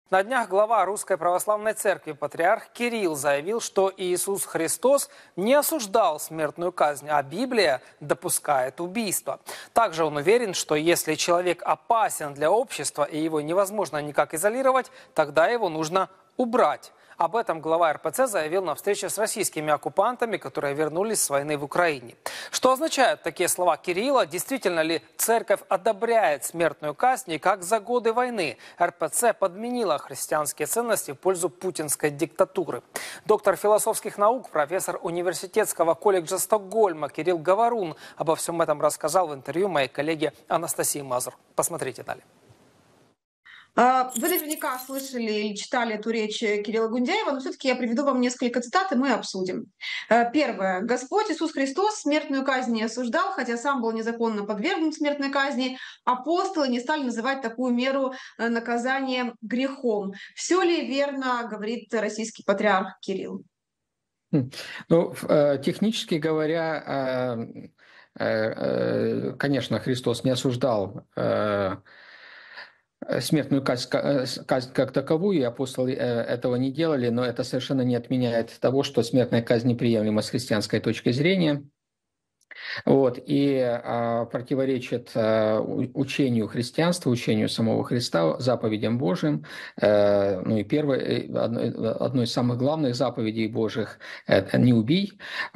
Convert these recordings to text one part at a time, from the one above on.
На днях глава Русской Православной Церкви патриарх Кирилл заявил, что Иисус Христос не осуждал смертную казнь, а Библия допускает убийство. Также он уверен, что если человек опасен для общества и его невозможно никак изолировать, тогда его нужно убрать. Об этом глава РПЦ заявил на встрече с российскими оккупантами, которые вернулись с войны в Украине. Что означают такие слова Кирилла? Действительно ли церковь одобряет смертную казнь? И как за годы войны РПЦ подменила христианские ценности в пользу путинской диктатуры? Доктор философских наук, профессор университетского колледжа Стокгольма Кирилл Говорун обо всем этом рассказал в интервью моей коллеге Анастасии Мазур. Посмотрите далее. Вы наверняка слышали или читали эту речь Кирилла Гундяева, но все-таки я приведу вам несколько цитат, и мы обсудим. Первое. «Господь Иисус Христос смертную казнь не осуждал, хотя сам был незаконно подвергнут смертной казни. Апостолы не стали называть такую меру наказания грехом». Все ли верно, говорит российский патриарх Кирилл? Ну, технически говоря, конечно, Христос не осуждал смертную казнь как таковую, и апостолы этого не делали, но это совершенно не отменяет того, что смертная казнь неприемлема с христианской точки зрения. И противоречит учению христианства, учению самого Христа, заповедям Божьим. И одной из самых главных заповедей Божьих – это «не убий».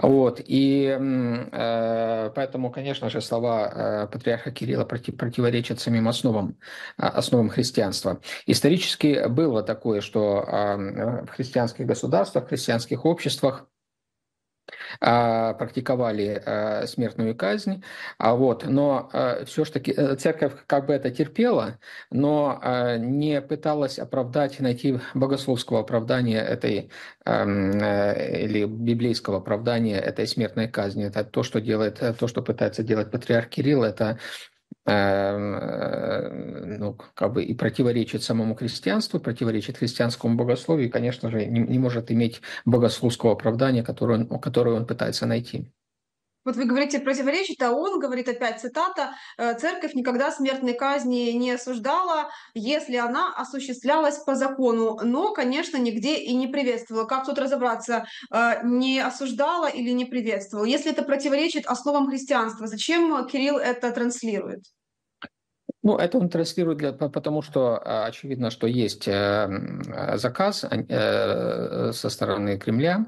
Поэтому, конечно же, слова патриарха Кирилла противоречат самим основам христианства. Исторически было такое, что в христианских государствах, в христианских обществах практиковали смертную казнь, но все-таки церковь как бы это терпела, но не пыталась найти богословского оправдания этой или библейского оправдания этой смертной казни. Это то, что пытается делать патриарх Кирилл, это и противоречит самому христианству, противоречит христианскому богословию, и, конечно же, не может иметь богословского оправдания, которое он пытается найти. Вот вы говорите противоречит, а он говорит, опять цитата, «Церковь никогда смертной казни не осуждала, если она осуществлялась по закону, но, конечно, нигде и не приветствовала». Как тут разобраться, не осуждала или не приветствовала? Если это противоречит основам христианства, зачем Кирилл это транслирует? Это он транслирует, потому что очевидно, что есть заказ со стороны Кремля.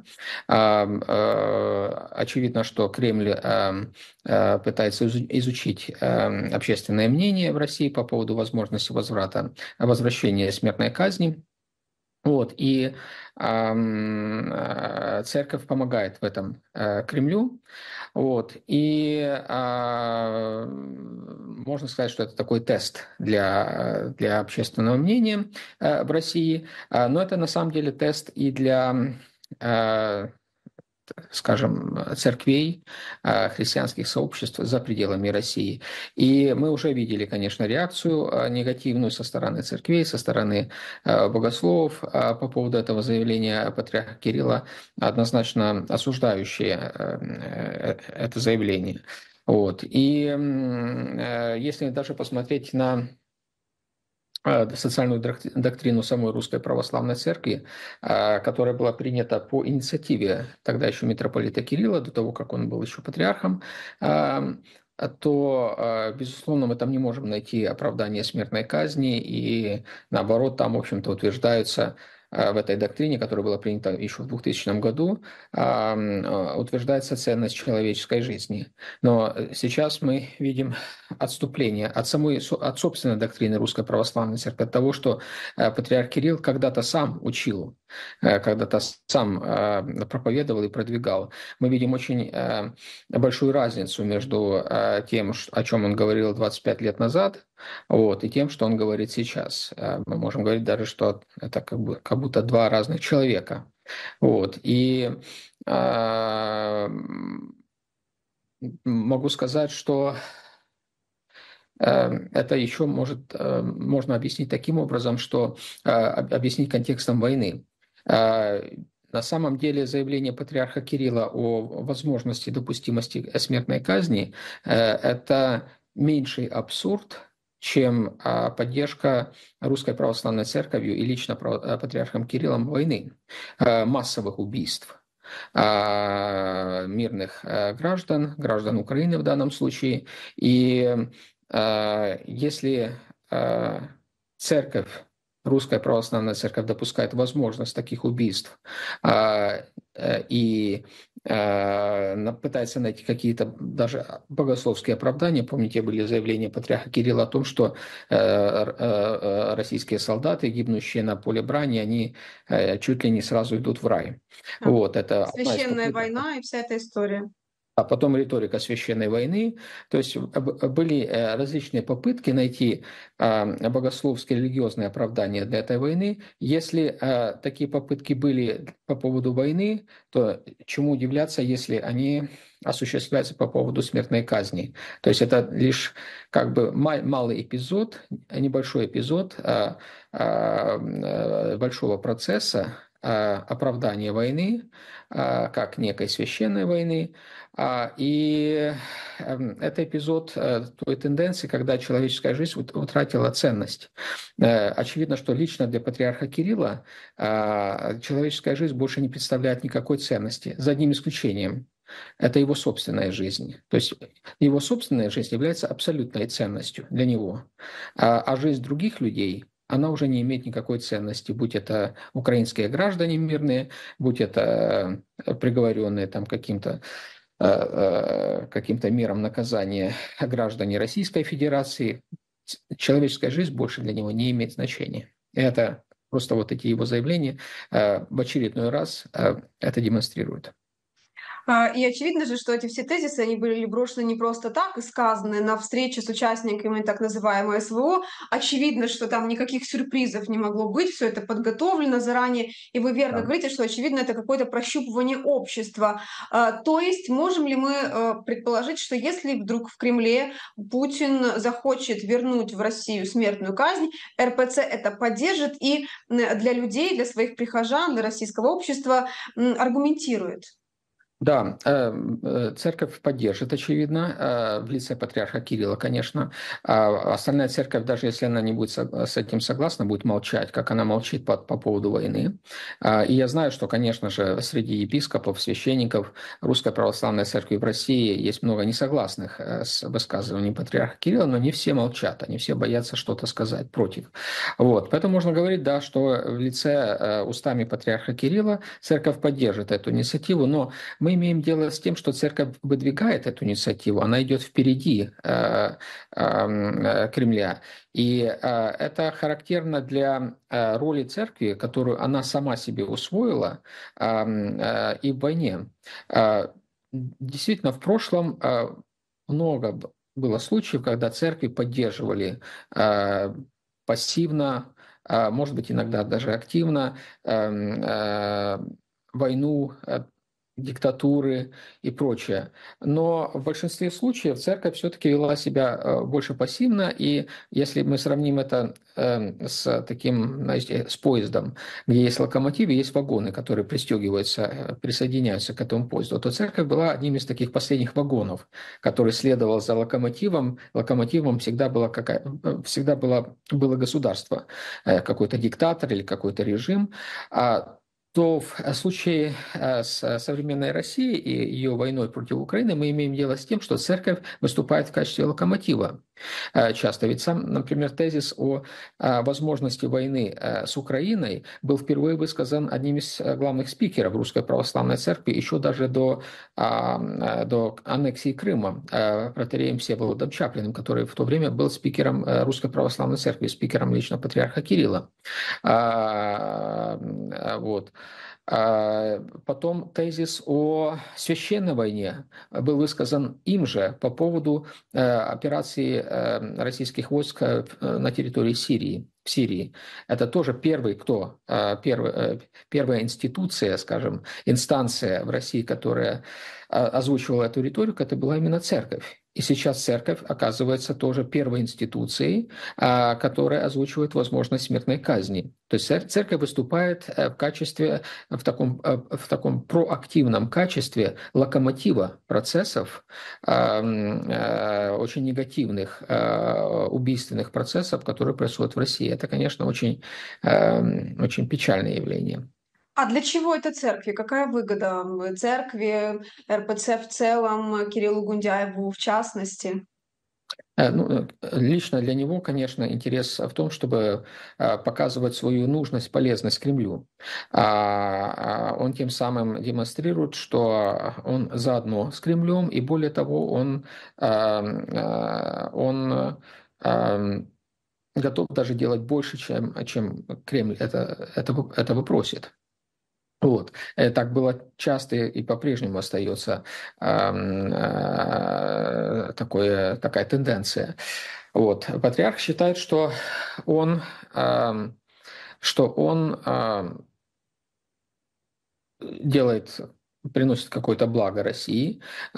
Очевидно, что Кремль пытается изучить общественное мнение в России по поводу возможности возвращения смертной казни. И церковь помогает в этом Кремлю. Можно сказать, что это такой тест для общественного мнения в России, но это на самом деле тест и для скажем, церквей, христианских сообществ за пределами России. И мы уже видели, конечно, реакцию негативную со стороны церквей, со стороны богословов по поводу этого заявления патриарха Кирилла, однозначно осуждающие это заявление. И если даже посмотреть на социальную доктрину самой Русской Православной Церкви, которая была принята по инициативе тогда еще митрополита Кирилла, до того, как он был еще патриархом, то, безусловно, мы там не можем найти оправдание смертной казни, и наоборот, там, в общем-то, утверждаются в этой доктрине, которая была принята еще в 2000 году, утверждается ценность человеческой жизни. Но сейчас мы видим отступление от собственной доктрины Русской Православной Церкви, от того, что патриарх Кирилл когда-то сам учил, когда-то сам проповедовал и продвигал. Мы видим очень большую разницу между тем, о чем он говорил 25 лет назад, и тем, что он говорит сейчас. Мы можем говорить даже, что это как будто два разных человека. И могу сказать, что это еще можно объяснить таким образом, что объяснить контекстом войны. На самом деле заявление патриарха Кирилла о возможности допустимости смертной казни – это меньший абсурд, чем поддержка Русской Православной Церковью и лично патриархом Кириллом войны, массовых убийств мирных граждан Украины в данном случае. И если церковь, Русская Православная Церковь допускает возможность таких убийств и пытается найти какие-то даже богословские оправдания. Помните, были заявления патриарха Кирилла о том, что российские солдаты, гибнущие на поле брани, они чуть ли не сразу идут в рай. Вот, это священная война и вся эта история. А потом риторика священной войны. То есть были различные попытки найти богословские, религиозные оправдания для этой войны. Если такие попытки были по поводу войны, то чему удивляться, если они осуществляются по поводу смертной казни. То есть это лишь как бы малый эпизод, небольшой эпизод большого процесса оправдания войны, как некой священной войны. И это эпизод той тенденции, когда человеческая жизнь утратила ценность. Очевидно, что лично для патриарха Кирилла человеческая жизнь больше не представляет никакой ценности, за одним исключением. Это его собственная жизнь. То есть его собственная жизнь является абсолютной ценностью для него. А жизнь других людей, она уже не имеет никакой ценности, будь это украинские граждане мирные, будь это приговоренные там каким-то мерам наказания граждане Российской Федерации. Человеческая жизнь больше для него не имеет значения. Это просто вот эти его заявления в очередной раз это демонстрируют. И очевидно же, что эти все тезисы, они были брошены не просто так и сказаны на встрече с участниками так называемой СВО. Очевидно, что там никаких сюрпризов не могло быть, все это подготовлено заранее. И вы верно говорите, что, очевидно, это какое-то прощупывание общества. То есть можем ли мы предположить, что если вдруг в Кремле Путин захочет вернуть в Россию смертную казнь, РПЦ это поддержит и для людей, для своих прихожан, для российского общества аргументирует? Да, церковь поддержит, очевидно, в лице патриарха Кирилла, конечно. Остальная церковь, даже если она не будет с этим согласна, будет молчать, как она молчит по поводу войны. И я знаю, что, конечно же, среди епископов, священников Русской Православной Церкви в России есть много несогласных с высказыванием патриарха Кирилла, но не все молчат, они все боятся что-то сказать против. Вот. Поэтому можно говорить, да, что в лице устами патриарха Кирилла церковь поддержит эту инициативу, но мы имеем дело с тем, что церковь выдвигает эту инициативу, она идет впереди Кремля. И это характерно для роли церкви, которую она сама себе усвоила и в войне. Действительно, в прошлом много было случаев, когда церкви поддерживали пассивно, может быть, иногда даже активно войну, диктатуры и прочее. Но в большинстве случаев церковь все-таки вела себя больше пассивно, и если мы сравним это с таким, знаете, с поездом, где есть локомотив и есть вагоны, которые пристегиваются, присоединяются к этому поезду, то церковь была одним из таких последних вагонов, который следовал за локомотивом. Локомотивом всегда было государство, какой-то диктатор или какой-то режим. То в случае с современной Россией и ее войной против Украины мы имеем дело с тем, что церковь выступает в качестве локомотива. Часто ведь сам, например, тезис о возможности войны с Украиной был впервые высказан одним из главных спикеров Русской Православной Церкви еще даже до аннексии Крыма, протоиереем Всеволодом Чаплиным, который в то время был спикером Русской Православной Церкви, спикером лично патриарха Кирилла. Вот. Потом тезис о священной войне был высказан им же по поводу операции российских войск на территории Сирии. в Сирии. Это тоже первая институция, скажем, инстанция в России, которая озвучивала эту риторику, это была именно церковь. И сейчас церковь оказывается тоже первой институцией, которая озвучивает возможность смертной казни. То есть церковь выступает в таком проактивном качестве локомотива процессов, очень негативных, убийственных процессов, которые происходят в России. Это, конечно, очень печальное явление. А для чего это церкви? Какая выгода церкви, РПЦ в целом, Кириллу Гундяеву в частности? Лично для него, конечно, интерес в том, чтобы показывать свою нужность, полезность Кремлю. Он тем самым демонстрирует, что он заодно с Кремлем, и более того, он готов даже делать больше, чем Кремль этого просит. Вот. Так было часто и по-прежнему остается такая тенденция. Вот. Патриарх считает, что он приносит какое-то благо России,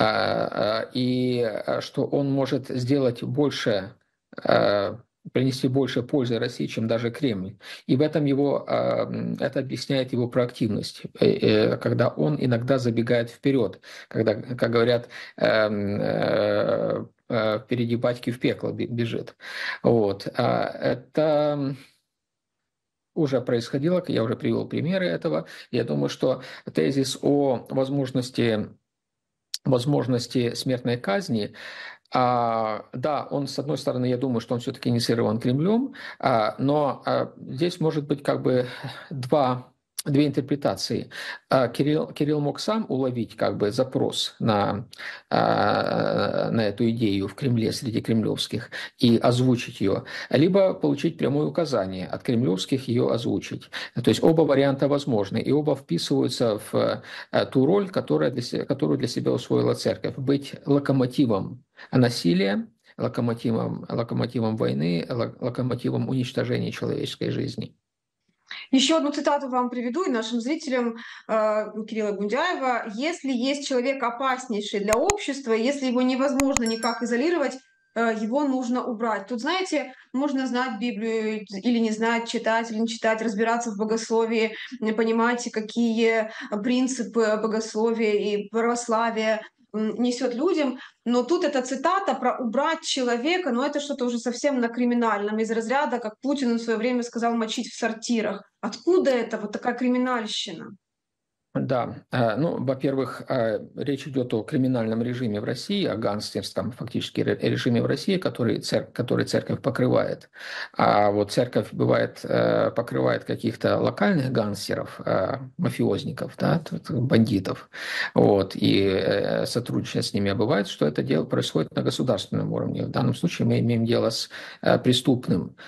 и что он может сделать больше, принести больше пользы России, чем даже Кремль. И в этом это объясняет его проактивность, когда он иногда забегает вперед, когда, как говорят, впереди батьки в пекло бежит. Вот. Это уже происходило, я уже привел примеры этого. Я думаю, что тезис о возможности смертной казни, да, он, с одной стороны, я думаю, что он все-таки инициирован Кремлем, но здесь может быть как бы две интерпретации. Кирилл мог сам уловить как бы запрос на эту идею в Кремле среди кремлевских и озвучить ее, либо получить прямое указание от кремлевских ее озвучить. То есть оба варианта возможны, и оба вписываются в ту роль, которую для себя усвоила церковь. Быть локомотивом насилия, локомотивом войны, локомотивом уничтожения человеческой жизни. Еще одну цитату вам приведу и нашим зрителям Кирилла Гундяева. «Если есть человек опаснейший для общества, если его невозможно никак изолировать, его нужно убрать». Тут, знаете, можно знать Библию или не знать, читать или не читать, разбираться в богословии, понимать, какие принципы богословия и православия несет людям. Но тут эта цитата про убрать человека, но это что-то уже совсем на криминальном, из разряда, как Путин в свое время сказал, мочить в сортирах. Откуда это вот такая криминальщина? Да, во-первых, речь идет о криминальном режиме в России, о гангстерском фактически режиме в России, который церковь покрывает. А вот церковь бывает покрывает каких-то локальных гангстеров, мафиозников, да, бандитов, вот, и сотрудничает с ними. А бывает, что это дело происходит на государственном уровне. В данном случае мы имеем дело с преступным,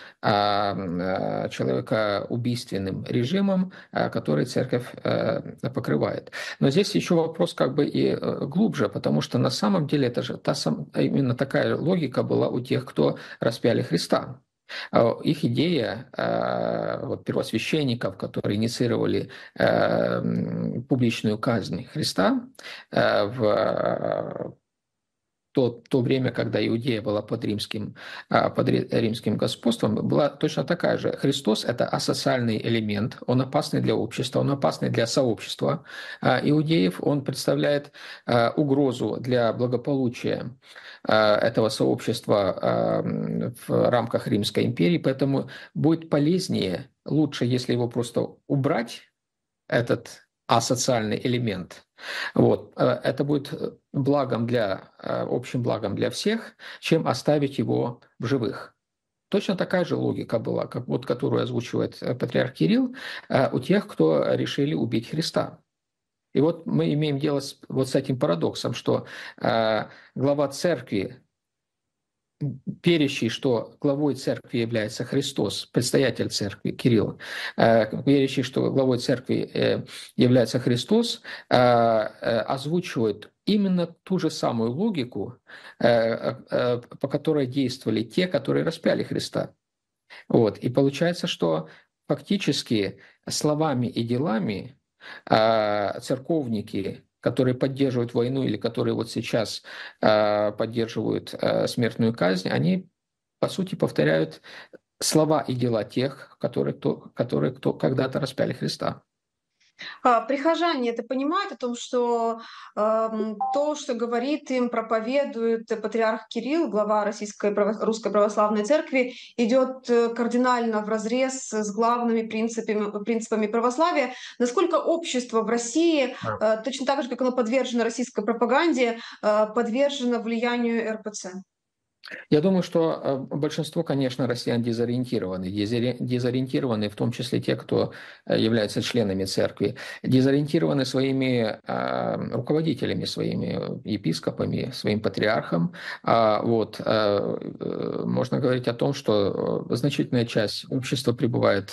человекоубийственным режимом, который церковь покрывает. Но здесь еще вопрос как бы и глубже, потому что на самом деле это же именно такая логика была у тех, кто распяли Христа. Их идея вот, первосвященников, которые инициировали публичную казнь Христа в то время, когда Иудея была под римским господством, была точно такая же. Христос – это асоциальный элемент, он опасный для общества, он опасный для сообщества иудеев, он представляет угрозу для благополучия этого сообщества в рамках Римской империи, поэтому будет полезнее, лучше, если его просто убрать, этот асоциальный элемент. Вот. Это будет общим благом для всех, чем оставить его в живых. Точно такая же логика была, которую озвучивает патриарх Кирилл, у тех, кто решили убить Христа. И вот мы имеем дело с этим парадоксом, что глава церкви, верящий, что главой церкви является Христос, предстоятель церкви Кирилл, верящий, что главой церкви является Христос, озвучивает именно ту же самую логику, по которой действовали те, которые распяли Христа. Вот. И получается, что фактически словами и делами церковники, которые поддерживают войну или которые вот сейчас поддерживают смертную казнь, они, по сути, повторяют слова и дела тех, которые когда-то распяли Христа. Прихожане это понимают о том, что то, что говорит им, проповедует патриарх Кирилл, глава Русской Православной Церкви, идет кардинально вразрез с главными принципами православия. Насколько общество в России, точно так же, как оно подвержено российской пропаганде, подвержено влиянию РПЦ? Я думаю, что большинство, конечно, россиян дезориентированы. Дезориентированы в том числе те, кто являются членами церкви. Дезориентированы своими руководителями, своими епископами, своим патриархом. Вот. Можно говорить о том, что значительная часть общества пребывает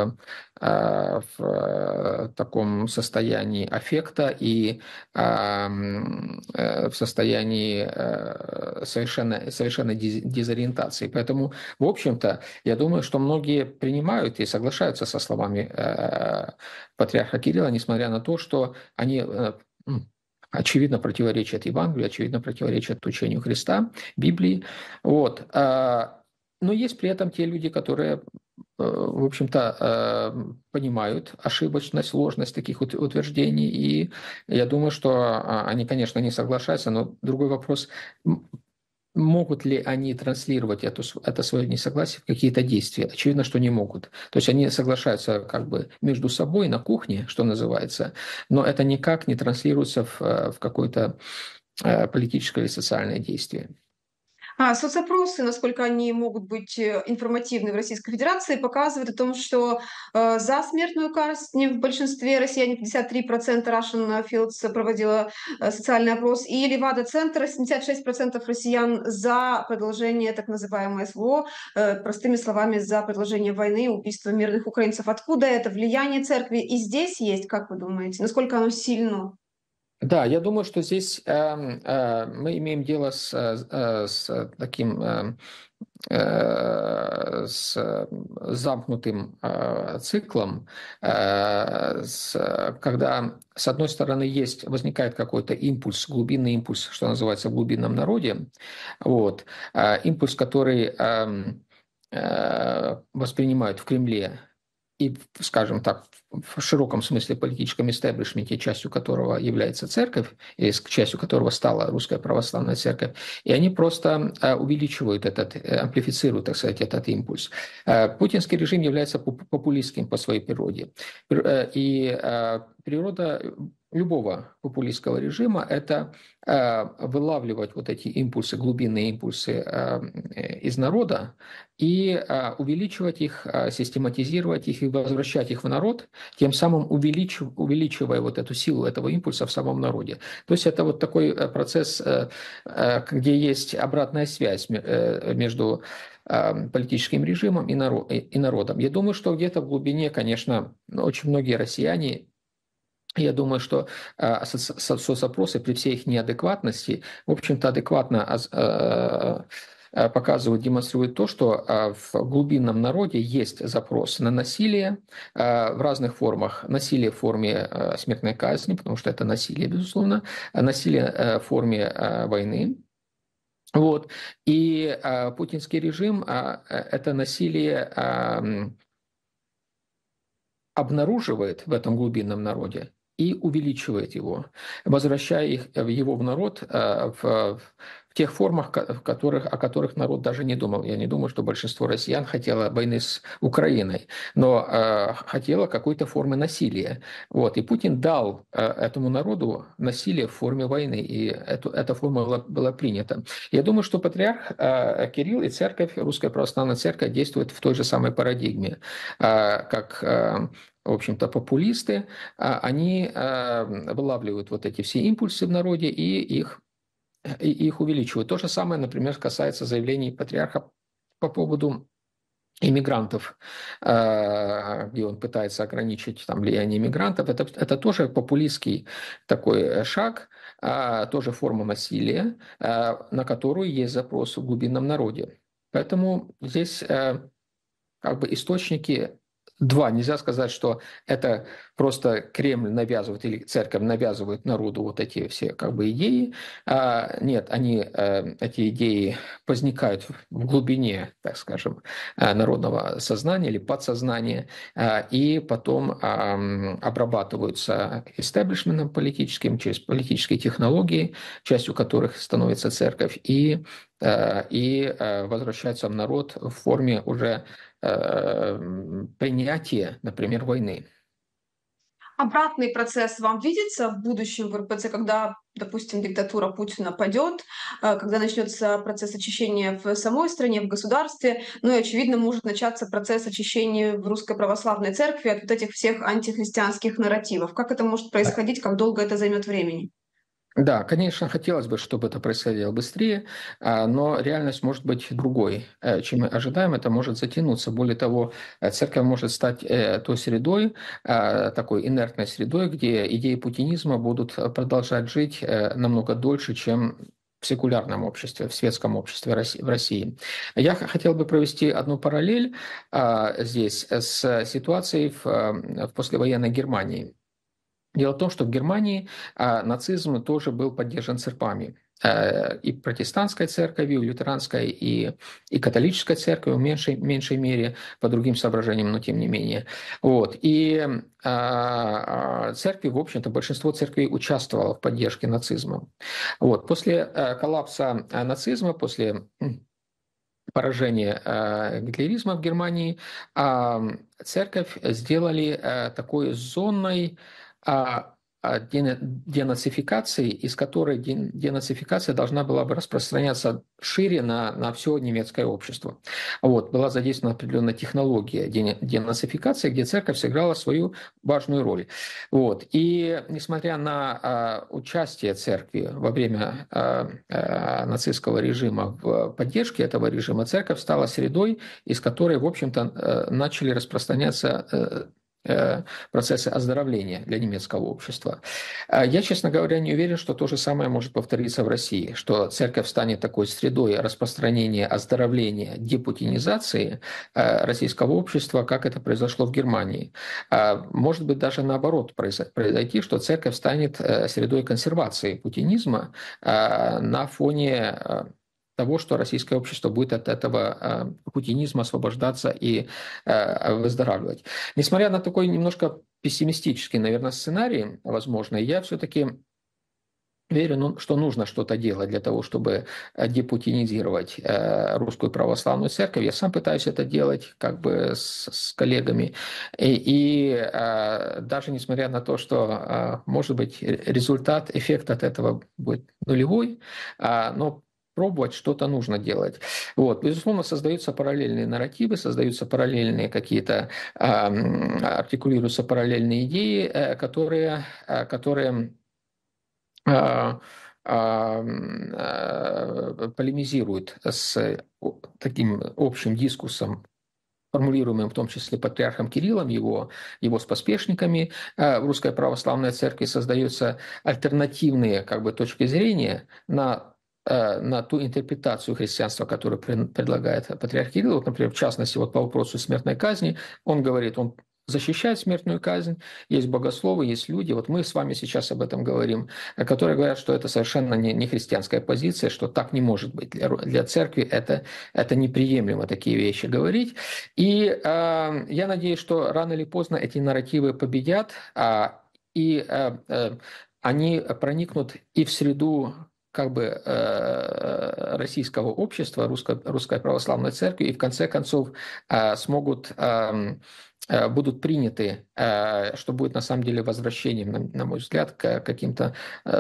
в таком состоянии аффекта и в состоянии совершенно дезориентации. Поэтому, в общем-то, я думаю, что многие принимают и соглашаются со словами патриарха Кирилла, несмотря на то, что они очевидно противоречат Евангелию, очевидно противоречат учению Христа, Библии. Вот. Но есть при этом те люди, которые, в общем-то, понимают ошибочность, ложность таких утверждений, и я думаю, что они, конечно, не соглашаются, но другой вопрос, могут ли они транслировать это свое несогласие в какие-то действия? Очевидно, что не могут. То есть они соглашаются как бы между собой на кухне, что называется, но это никак не транслируется в какое-то политическое или социальное действие. Соцопросы, насколько они могут быть информативны в Российской Федерации, показывают о том, что за смертную казнь в большинстве россиян, 53% Russian Fields проводила социальный опрос, и Левада-центр, 76% россиян за продолжение так называемой СВО, простыми словами, за продолжение войны, убийства мирных украинцев. Откуда это влияние церкви и здесь есть, как вы думаете? Насколько оно сильно? Да, я думаю, что здесь мы имеем дело с таким с замкнутым циклом, когда, с одной стороны, возникает какой-то импульс, глубинный импульс, что называется, в глубинном народе, вот, импульс, который воспринимают в Кремле и, скажем так, в широком смысле политическом истеблишменте, частью которого является церковь, или частью которого стала Русская Православная Церковь, и они просто увеличивают амплифицируют, так сказать, этот импульс. Путинский режим является популистским по своей природе. И природа любого популистского режима – это вылавливать вот эти импульсы, глубинные импульсы из народа и увеличивать их, систематизировать их и возвращать их в народ, тем самым увеличивая вот эту силу этого импульса в самом народе. То есть это вот такой процесс, где есть обратная связь между политическим режимом и народом. Я думаю, что где-то в глубине, конечно, очень многие россияне, я думаю, что соцопросы при всей их неадекватности, в общем-то, адекватно показывают, демонстрируют то, что в глубинном народе есть запрос на насилие в разных формах. Насилие в форме смертной казни, потому что это насилие, безусловно, насилие в форме войны. Вот. И путинский режим это насилие обнаруживает в этом глубинном народе и увеличивает его, возвращая его в народ в тех формах, о которых народ даже не думал. Я не думаю, что большинство россиян хотело войны с Украиной, но хотело какой-то формы насилия. Вот. И Путин дал этому народу насилие в форме войны, и эта форма была принята. Я думаю, что патриарх Кирилл и церковь, Русская Православная Церковь, действуют в той же самой парадигме, как в общем-то, популисты, они вылавливают вот эти все импульсы в народе и их увеличивают. То же самое, например, касается заявлений патриарха по поводу иммигрантов, где он пытается ограничить там влияние иммигрантов. Это тоже популистский такой шаг, тоже форма насилия, на которую есть запрос в глубинном народе. Поэтому здесь как бы источники два. Нельзя сказать, что это просто Кремль навязывает или церковь навязывает народу вот эти все как бы идеи. Нет, эти идеи возникают в глубине, так скажем, народного сознания или подсознания, и потом обрабатываются истеблишментом политическим через политические технологии, частью которых становится церковь, и возвращаются в народ в форме уже принятия, например, войны. Обратный процесс вам видится в будущем в РПЦ, когда, допустим, диктатура Путина падет, когда начнется процесс очищения в самой стране, в государстве, ну и, очевидно, может начаться процесс очищения в Русской Православной Церкви от вот этих всех антихристианских нарративов. Как это может происходить, как долго это займет времени? Да, конечно, хотелось бы, чтобы это происходило быстрее, но реальность может быть другой, чем мы ожидаем. Это может затянуться. Более того, церковь может стать той средой, такой инертной средой, где идеи путинизма будут продолжать жить намного дольше, чем в секулярном обществе, в светском обществе в России. Я хотел бы провести одну параллель здесь с ситуацией в послевоенной Германии. Дело в том, что в Германии нацизм тоже был поддержан церквами. И протестантской церковью, и лютеранской, и католической церковью в меньшей мере, по другим соображениям, но тем не менее. Вот. И церкви, в общем-то, большинство церквей участвовало в поддержке нацизма. Вот. После коллапса нацизма, после поражения гитлеризма в Германии, церковь сделали такой зоной денацификации, из которой денацификация должна была бы распространяться шире на все немецкое общество. Вот, была задействована определенная технология денацификации, где церковь сыграла свою важную роль. Вот. И несмотря на участие церкви во время нацистского режима в поддержке этого режима, церковь стала средой, из которой, в общем-то, начали распространяться процессы оздоровления для немецкого общества. Я, честно говоря, не уверен, что то же самое может повториться в России, что церковь станет такой средой распространения, оздоровления, депутинизации российского общества, как это произошло в Германии. Может быть, даже наоборот произойти, что церковь станет средой консервации путинизма на фоне того, что российское общество будет от этого путинизма освобождаться и выздоравливать. Несмотря на такой немножко пессимистический, наверное, сценарий, возможно, я все-таки верю, что нужно что-то делать для того, чтобы депутинизировать Русскую Православную Церковь. Я сам пытаюсь это делать как бы с коллегами. И даже несмотря на то, что, может быть, эффект от этого будет нулевой, но пробовать что-то нужно делать. Вот. Безусловно, создаются параллельные нарративы, создаются параллельные какие-то, артикулируются параллельные идеи, которые полемизируют с таким общим дискурсом, формулируемым в том числе патриархом Кириллом, его поспешниками. В Русской Православной Церкви создаются альтернативные как бы точки зрения на ту интерпретацию христианства, которую предлагает патриарх Кирилл. Вот, например, в частности, вот по вопросу смертной казни, он говорит, он защищает смертную казнь, есть богословы, есть люди, вот мы с вами сейчас об этом говорим, которые говорят, что это совершенно не христианская позиция, что так не может быть. Для церкви это неприемлемо такие вещи говорить. И я надеюсь, что рано или поздно эти нарративы победят, и они проникнут и в среду как бы российского общества, Русской Православной Церкви, и в конце концов будут приняты, что будет на самом деле возвращением, на мой взгляд, к каким-то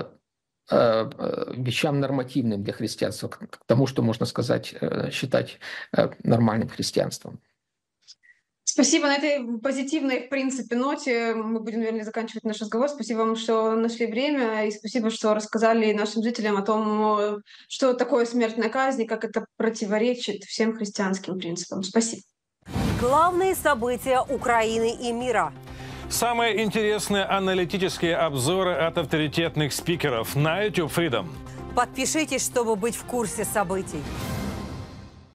вещам нормативным для христианства, к тому, что можно сказать, считать нормальным христианством. Спасибо. На этой позитивной, в принципе, ноте мы будем, наверное, заканчивать наш разговор. Спасибо вам, что нашли время, и спасибо, что рассказали нашим зрителям о том, что такое смертная казнь и как это противоречит всем христианским принципам. Спасибо. Главные события Украины и мира. Самые интересные аналитические обзоры от авторитетных спикеров на YouTube Freedom. Подпишитесь, чтобы быть в курсе событий.